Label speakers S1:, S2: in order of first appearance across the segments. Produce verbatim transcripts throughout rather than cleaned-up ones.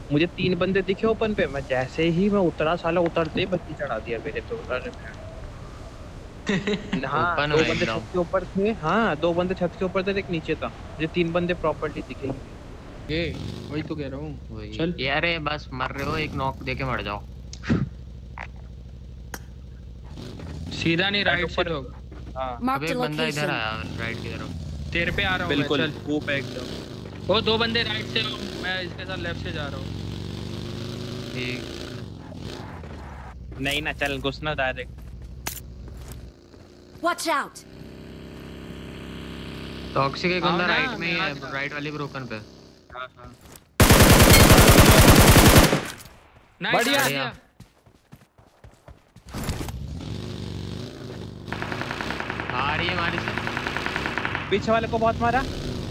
S1: मुझे तीन बंदे दिखे ओपन पे, मैं जैसे ही मैं उतरा साला उतरते ही बत्ती चढ़ा दिया मेरे पे। अरे हाँ
S2: ओपन
S1: दो
S2: में
S1: बंदे
S2: एकदम।
S1: छत के ऊपर थे, हाँ दो बंदे छत के ऊपर थे, एक नीचे था। मुझे तीन बंदे प्रॉपर्ली दिखे ही नहीं।
S3: ये वही तो कह रहा हूँ।
S2: वही
S3: चल
S2: ये, अरे बस मर रहे हो, एक नॉक देके मर जाओ।
S3: सीधा नहीं, राइट से
S1: ऊपर
S3: लोग।
S1: हाँ
S2: अबे एक बंदा इधर आया राइट की तरफ।
S3: तेरे पे आ रहा हूँ मैं,
S1: बिल्कुल
S3: चल।
S1: वो पे एकदम।
S3: वो दो बंदे राइट से, मैं इसके साथ लेफ्ट से जा रहा हूँ।
S2: ठीक
S1: नहीं ना, चल घुसना डायरेक्ट।
S4: Watch out!
S2: टॉक्सिक एक
S3: आओ
S2: बंदा
S3: ना,
S2: राइट में ही
S3: मैं आ
S2: है,
S3: जा।
S2: राइट वाली ब्रोकन पे।
S1: हाँ हाँ
S3: नाइस,
S1: बढ़िया।
S3: बढ़िया।
S2: आ रही है हमारी से।
S1: पीछे वाले को बहुत मारा।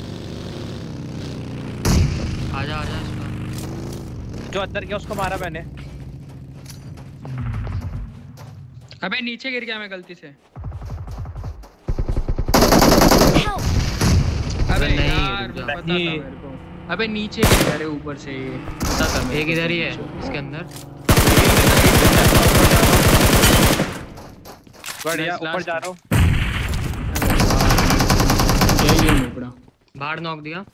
S2: आजा आजा इसका।
S1: जो अंदर गया उसको मारा मैंने।
S3: अबे नीचे गिर गया मैं गलती से।
S4: Help!
S3: अबे
S2: नहीं,
S3: यार
S2: रुक जा।
S3: पता था मेरे को। अबे नीचे गिर गया रे ऊपर से, ये पता था मेरे
S2: एक
S3: को।
S2: इधर ही है इसके अंदर।
S1: बढ़िया,
S3: Nice,
S1: ऊपर
S3: last
S1: जा रहा हूँ।
S3: यही है नुकड़ा।
S2: बाहर नॉक दिया।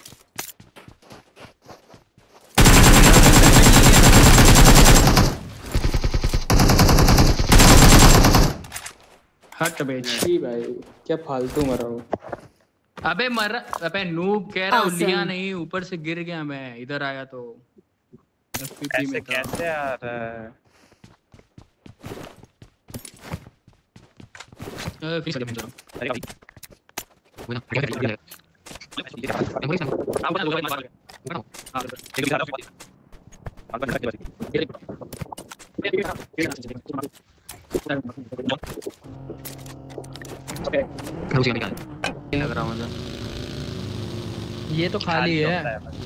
S3: हट बे छी भाई, क्या फालतू मरा हूँ। अबे मर, अबे नूब कह रहा
S4: Awesome.
S3: उल्लियां नहीं, ऊपर से गिर गया मैं, इधर आया तो एफपीपी
S1: ऐसे
S3: में था।
S1: कैसे यार?
S3: अ, फिर चले मैं चलो।
S1: अरे भाई
S2: वो ना क्या कर रहा है। मेमोरी संग
S1: आप बता दो मैं मार
S3: हाँ,
S1: एक भी बस आप बता के बस
S2: उसी का निकाल लग रहा मुझे।
S3: ये तो खाली है।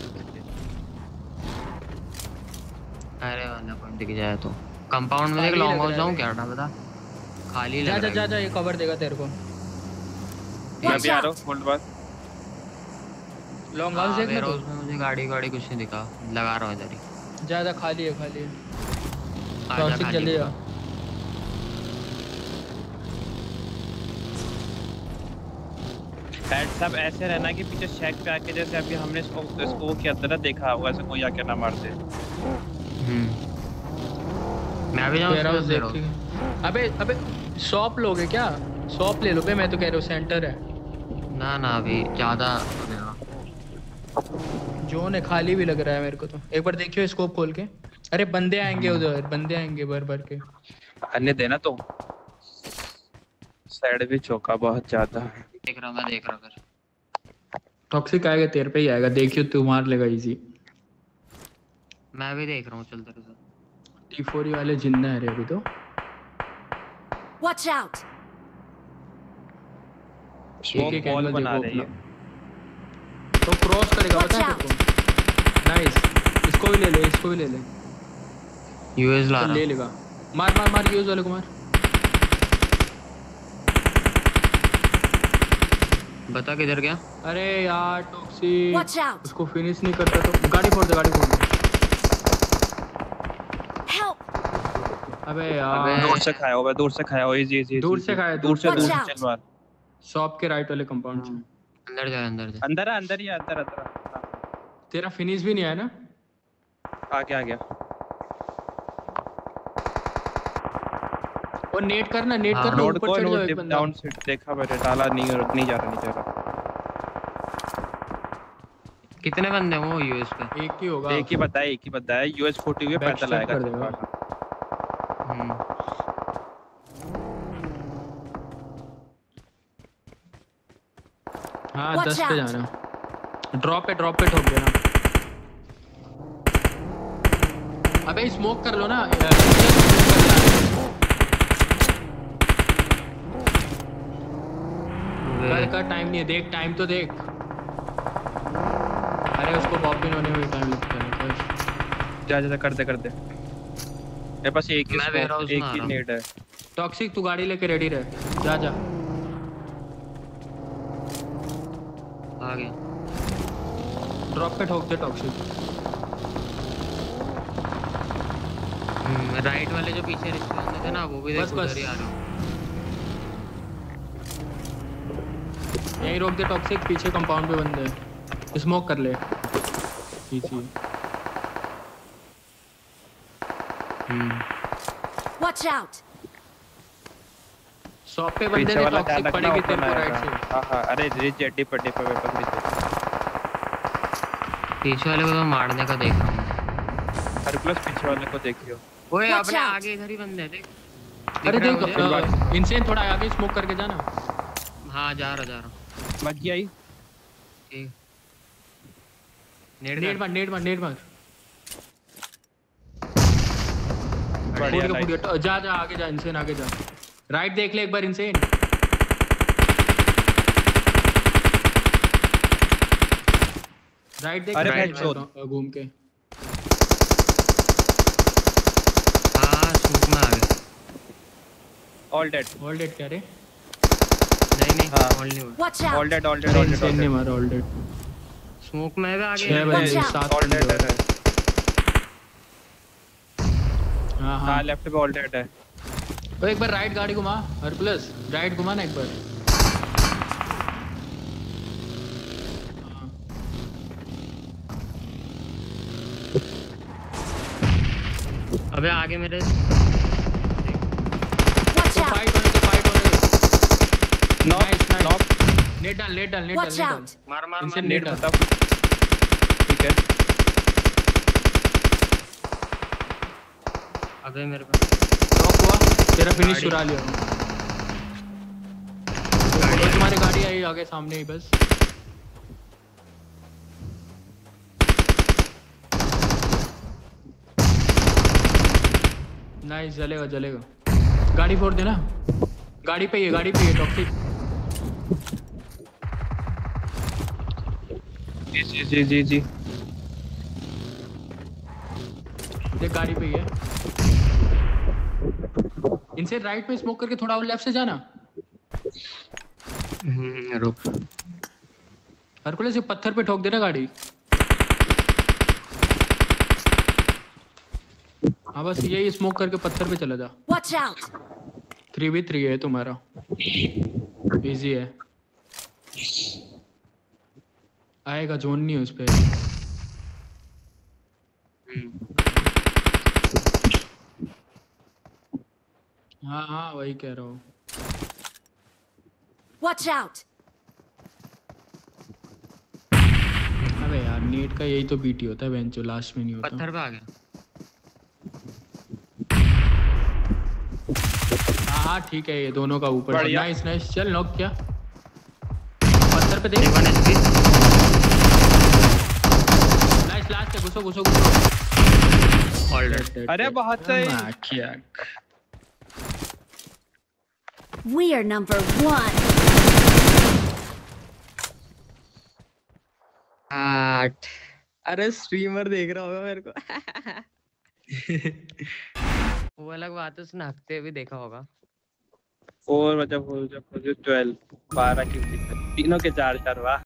S2: अरे वाला पॉइंट दिख जाए तो कंपाउंड में देख,
S3: खाली
S2: लॉन्ग
S3: लग
S2: हाउस
S3: रहा
S2: जाऊं
S3: है।
S2: क्या ना बता। खाली
S3: जा
S2: लग
S3: जा
S2: रहा
S3: जा
S2: है।
S3: जा, ये कवर देगा तेरे को।
S1: मैं भी आ रहा हूँ होल्ड बस।
S3: लॉन्ग हाउस
S2: हाँ,
S3: देख ले
S2: warehouse
S3: तू।
S2: में मुझे गाड़ी गाड़ी कुछ नहीं दिखा, लगा रहा हूँ इधर ही।
S3: ज्यादा खाली है, खाली है।
S2: आजा
S3: टॉक्सिक
S2: खाली
S3: जल्दी
S2: पूरा।
S3: आ।
S1: हेड सब ऐसे रहना कि पीछे शेक पे आके, जैसे अभी हमने इसको इसको वो किया था ना, देखा होगा ऐसे कोई आके ना मार दे।
S2: हम्म मैं भी जाऊँ
S3: वेयर हाउस
S2: उसके
S3: देख
S2: अंदर।
S3: के। अबे अबे शॉप लोगे क्या? शॉप ले लो बे, मैं तो कह रहा हूँ सेंटर है।
S2: ना ना अभी ज्यादा
S3: जोन है, खाली भी लग रहा है मेरे को तो। एक बार देखियो स्कोप खोल के। अरे बंदे आएंगे उधर, बंदे आएंगे भर भर के।
S1: अन्य देना तो साइड भी चौका बहुत ज्यादा।
S2: देख रहा हूँ, मैं देख रहा हूँ फिर।
S3: टॉक्सिक आएगा तेरे पे ही आएगा, देखियो तू मार लेगा इजी।
S2: मैं भी देख रहा हूँ, चल तेरे साथ।
S3: टी फोर वाले जिंदा है रे अभी तो।
S4: Watch out!
S1: स्मोक
S3: एक
S1: वॉल
S3: एंगल
S1: बना
S3: देखो
S1: रही
S3: अपना।
S1: है।
S3: तो क्रॉस करेगा
S4: Watch
S3: पता है
S4: out!
S3: तेरे को। नाइस, इसको भी ले ले, इसको भी ले ले।
S2: यूएस ला
S3: चल
S2: रहा
S3: ले लेगा। मार मार मार, यूज वाले को मार।
S2: बता किधर गया।
S3: अरे यार टॉक्सिक,
S4: Watch out!
S3: उसको फिनिश नहीं करता तो गाड़ी फोड़ दे, गाड़ी फोड़ दे।
S4: Help!
S3: अबे यार
S2: अबे
S1: दूर से खाया हुआ, दूर से खाया हुआ, इजी इजी।
S3: दूर से खाया,
S1: दूर से
S4: Watch
S1: दूर से
S4: out!
S1: चल मार।
S3: शॉप के राइट वाले कंपाउंड से।
S2: अंदर जा अंदर जा।
S1: अंदर है, अंदर ही है, अंदर अंदर हाँ।
S3: तेरा फिनिश भी नहीं आया ना?
S1: आ गया आ गया।
S3: और नेट करना, नेट
S2: हाँ।
S3: करना,
S1: नोड
S3: ऊपर
S1: को
S3: चढ़ जाओ
S1: नोड
S3: एक
S1: डिप
S3: बंदा।
S1: डाउन से देखा मैंने, डाला नहीं नहीं जा रहा, नहीं जा रहा।
S2: कितने बंदे हैं वो यूएस पे?
S3: एक ही होगा।
S1: एक ही बताया, एक ही बताया। यूएस फोर्टी हुए
S3: बैक
S1: पैदल
S3: स्टेप
S1: आएगा
S3: कर
S1: चल
S3: देगा।
S1: वाला।
S2: हम्म
S3: हाँ
S4: Watch
S3: दस पे
S4: out!
S3: जाना। ड्रॉप पे, ड्रॉप पे ठोक देना। अबे स्मोक कर लो ना। कर कर, टाइम नहीं है, देख टाइम तो देख। अरे उसको पॉप इन होने में टाइम लगता है। कर।
S1: जा जा जा, कर दे कर दे। मेरे पास एक ही
S2: मैं
S1: smoke,
S2: warehouse में
S1: एक
S2: आ
S1: ही
S2: रहा हूँ।
S1: नेट है।
S3: टॉक्सिक तू गाड़ी लेके रेडी रह, जा जा।
S2: आ गया।
S3: ड्रॉप पे ठोक दे टॉक्सिक।
S2: राइट वाले जो पीछे रिश्ते बंदे थे ना वो भी
S3: बस,
S2: देख उधर
S3: बस।
S2: ही आ रहे हो।
S3: यहीं रोक दे टॉक्सिक, पीछे कंपाउंड पे बंदे हैं, स्मोक कर ले पीछे।
S2: हम्म
S4: Watch out!
S3: शॉप पे बंदे
S1: पीछे
S3: ने
S1: वाला
S3: टॉक्सिक
S1: ध्यान रखना
S3: पड़ेगी
S1: ओपन
S3: तेरे को राइट
S1: आएगा।
S3: से।
S1: हाँ हाँ अरे रिच जेटी पड़ने पे वेपन नीचे।
S2: पीछे वाले को तो मारने का देख रहा हूँ।
S1: हर प्लस पीछे वाले को देखियो।
S2: ओए
S4: Watch
S2: अपने
S4: out!
S2: आगे इधर ही बंदे हैं देख।
S3: अरे
S2: दिख
S3: देख
S2: रहा है मुझे?
S3: इंसेन थोड़ा आगे स्मोक करके जाना।
S2: हाँ जा रहा जा रहा।
S1: मच गया ही।
S2: ठीक नेट
S3: नेट
S2: मार
S3: मार नेट मार नेट मार।
S1: बढ़िया
S3: फूट के
S1: नाइस।
S3: फूट के जा जा आगे जा, इंसेन आगे जा। राइट देख ले एक बार इंसेन। राइट देख
S1: अरे
S3: right
S1: headshot।
S3: में घूम के।
S2: हाँ स्मोक में आ गया।
S1: All dead.
S3: ऑल डेड क्या रे?
S2: नहीं नहीं
S1: हाँ।
S2: ऑल नहीं हुआ।
S4: Watch
S1: all
S4: out!
S1: Dead all dead
S3: अरे
S1: ऑल डेड
S3: इंसेन
S1: ऑल
S3: ने
S1: डेड।
S3: मारा ऑल डेड।
S2: स्मोक में भी आ
S3: छह
S2: गया।
S3: बजे
S4: Watch out!
S3: सात
S1: ऑल डेड
S3: बंदे
S1: है।
S3: हाँ
S1: हाँ
S3: हाँ।
S1: लेफ्ट पे ऑल डेड है।
S3: तो एक बार राइट गाड़ी घुमा, हर प्लस राइट घुमा ना एक बार। हाँ।
S2: अबे आगे मेरे
S4: Watch
S3: तो
S4: out!
S3: फाइट होने दो, फाइट होने दो।
S1: Knock
S3: Nice, nice.
S1: Knock.
S3: Net डाल नेट डाल नेट डाल
S4: Watch
S3: नेट डाल।
S4: out!
S2: मार मार
S3: इनसे
S2: मार।
S3: नेट
S1: नेट
S3: डाल।
S1: मतलब ठीक है।
S2: अबे मेरे पास
S3: नॉक हुआ, तेरा फिनिश
S2: गाड़ी।
S3: चुरा लिया। और तुम्हारी गाड़ी आई आगे सामने ही बस। नाइस, जलेगा जलेगा। गाड़ी फोड़ देना। गाड़ी पे ही है, गाड़ी पे ही है टॉक्सिक।
S1: जी जी जी जी जी।
S3: देख गाड़ी पे ही है। इनसे राइट में स्मोक करके थोड़ा और लेफ्ट से जाना।
S2: हम्म रुक।
S3: हरकुलस ये पत्थर पे ठोक देना गाड़ी। हाँ बस यही स्मोक करके पत्थर पे चला जा।
S4: Watch out!
S3: Three B three है तुम्हारा, इजी है। आएगा जोन नहीं है उस पे। हाँ हाँ वही कह रहा हूँ।
S4: Watch out!
S3: अबे यार नेट का यही तो बीटी होता है बेंचो, लास्ट में नहीं होता।
S2: पत्थर पे आ गया।
S3: हाँ हाँ ठीक है, ये दोनों का ऊपर।
S1: बढ़िया।
S3: नाइस नाइस, चल नॉक किया। पत्थर पे देख।
S2: One HP.
S3: नाइस, लास्ट है, घुसो घुसो घुसो।
S2: All dead.
S1: अरे बहुत सही।
S3: क्या
S4: We are number one.
S2: आठ। अरे स्ट्रीमर देख रहा होगा मेरे को। वो अलग बात है, उसने हकते भी देखा होगा।
S1: फोर मतलब फोर मतलब ट्वेल्व बारह की तीनों के चार चार वाह।